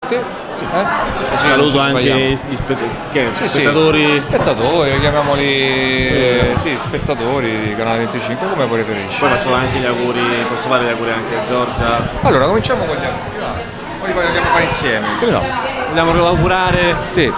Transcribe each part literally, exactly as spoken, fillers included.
te. Sì, eh? Saluto anche gli spe che, sì, spettatori. Sì. Spettatori, chiamiamoli eh. sì, spettatori di Canale venticinque, come preferisci. Poi faccio anche gli auguri, posso fare gli auguri anche a Giorgia. Allora, cominciamo con gli auguri, va. Poi li vogliamo fare insieme. Come no? Vogliamo augurare. Sì.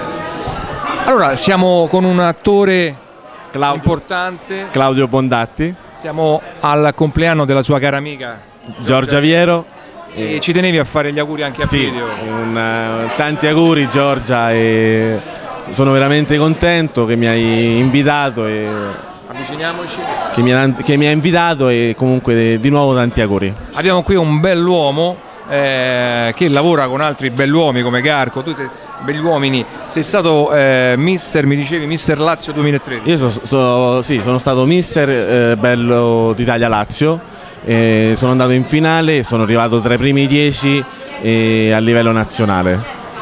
Allora, siamo con un attore Claudio. importante. Claudio Bondatti. Siamo al compleanno della sua cara amica Giorgia, Giorgia Viero. E ci tenevi a fare gli auguri anche a sì, video. Un, uh, tanti auguri Giorgia, e sono veramente contento che mi hai invitato e avviciniamoci che mi, ha, che mi ha invitato e comunque di nuovo tanti auguri. Abbiamo qui un bell'uomo eh, che lavora con altri bell'uomini come Garco, tu sei begli uomini, sei stato eh, mister, mi dicevi mister Lazio duemilatredici. Io so, so, sì, sono stato mister eh, bello d'Italia Lazio. Eh, sono andato in finale, sono arrivato tra i primi dieci eh, a livello nazionale.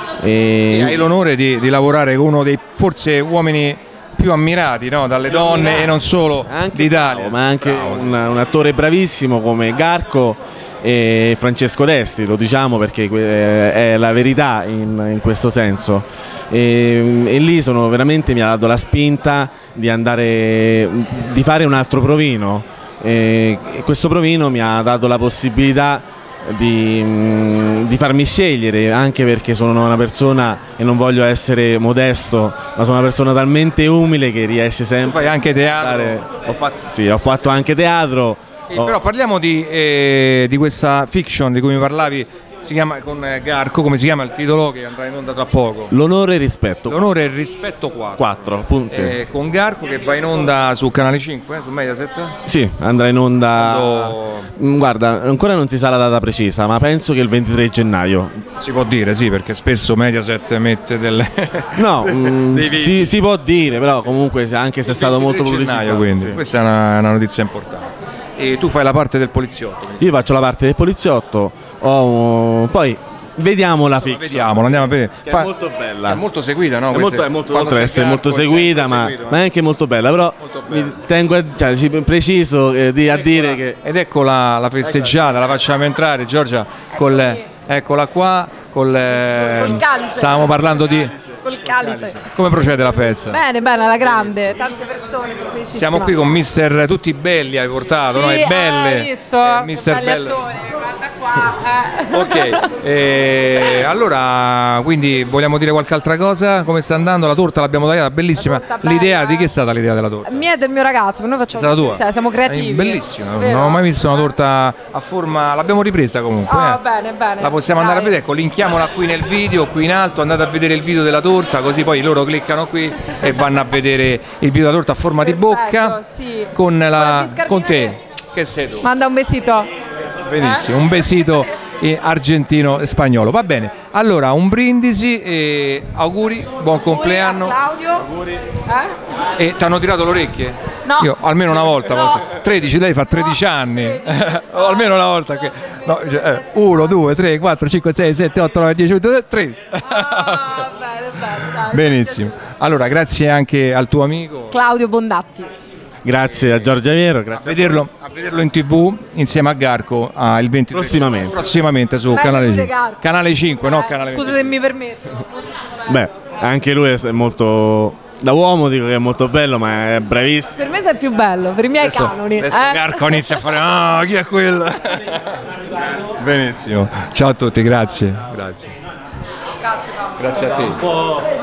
E, e hai l'onore di, di lavorare con uno dei forse uomini più ammirati, no? Dalle donne e non solo d'Italia. Ma anche un, un attore bravissimo come Garco e Francesco Desti, lo diciamo perché è la verità in, in questo senso. E, e lì sono veramente mi ha dato la spinta di andare, di fare un altro provino. E questo provino mi ha dato la possibilità di, di farmi scegliere, anche perché sono una persona, e non voglio essere modesto, ma sono una persona talmente umile che riesce sempre. Tu fai anche teatro? Fare, ho fatto, sì, ho fatto anche teatro. Eh, però parliamo di, eh, di questa fiction di cui mi parlavi. Si chiama con Garco, come si chiama il titolo che andrà in onda tra poco? L'onore e il rispetto. L'onore e il rispetto quattro. quattro appunto, sì. eh, con Garco che va in onda su Canale cinque, eh, su Mediaset? Sì, andrà in onda. Quando... Guarda, ancora non si sa la data precisa, ma penso che il ventitré gennaio. Si può dire, sì, perché spesso Mediaset mette delle. No, mh, si, si può dire, però comunque anche se è stato molto pubblicizzato. Quindi. Sì. Questa è una, una notizia importante. E tu fai la parte del poliziotto? Io faccio la parte del poliziotto. Oh, poi vediamo la fiction. Vediamola, andiamo a vedere. Fa... È molto bella. È molto seguita, no? È molto, è molto, oltre ad essere molto seguita, ma, seguito, ma è anche molto bella. Però molto mi tengo a, cioè, preciso eh, di, a dire che. Ed ecco la, la festeggiata, la facciamo entrare, Giorgia, col, eccola qua. Col, eh, col calice. Stavamo parlando di. Col calice. Come procede la festa? Bene, bene, alla grande, tante persone sono felicissime. Siamo qui con mister tutti belli, hai portato, sì, no? E belle. Hai visto? Eh, mister bello. Attore, guarda qua. Eh. Ok, eh, allora quindi vogliamo dire qualche altra cosa? Come sta andando? La torta l'abbiamo tagliata, bellissima. L'idea di che è stata l'idea della torta? Mia e del mio ragazzo, noi facciamo tua? Siamo creativi. È bellissima, vero? Non ho mai visto una torta a forma, l'abbiamo ripresa comunque. Oh, eh. bene, bene. La possiamo Dai. andare a vedere, ecco, linkiamola qui nel video, qui in alto, andate a vedere il video della torta, così poi loro cliccano qui e vanno a vedere il video della torta a forma Perfetto, di bocca sì. con, la, con te. Che sei tu? Manda un besito. Benissimo, eh? Un besito argentino e spagnolo. Va bene, allora un brindisi e auguri, buon compleanno. Claudio. Auguri. Eh? E ti hanno tirato le orecchie? No. Io almeno una volta. No. Posso... tredici, lei fa tredici no. anni. o almeno una volta che. No, eh, uno, due, tre, quattro, cinque, sei, sette, otto, nove, dieci, undici, tredici. Ah, bene, bene, dai, benissimo. Allora, grazie anche al tuo amico Claudio Bondatti. Grazie a Giorgia Viero, grazie a vederlo, a vederlo in tv insieme a Garco ah, il ventitré prossimamente, prossimamente su Beh, Canale cinque. Canale cinque, eh, no Canale scusa se mi permetto. Beh, anche lui è molto, da uomo dico che è molto bello, ma è bravissimo. Per me sei più bello, per i miei adesso, canoni. Adesso eh? Garco inizia a fare ah, chi è quello? Benissimo. Ciao a tutti, grazie. Grazie. Grazie, grazie a te.